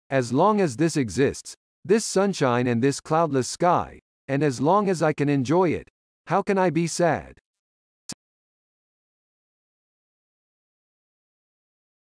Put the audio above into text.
As long as this exists, this sunshine and this cloudless sky, and as long as I can enjoy it, how can I be sad?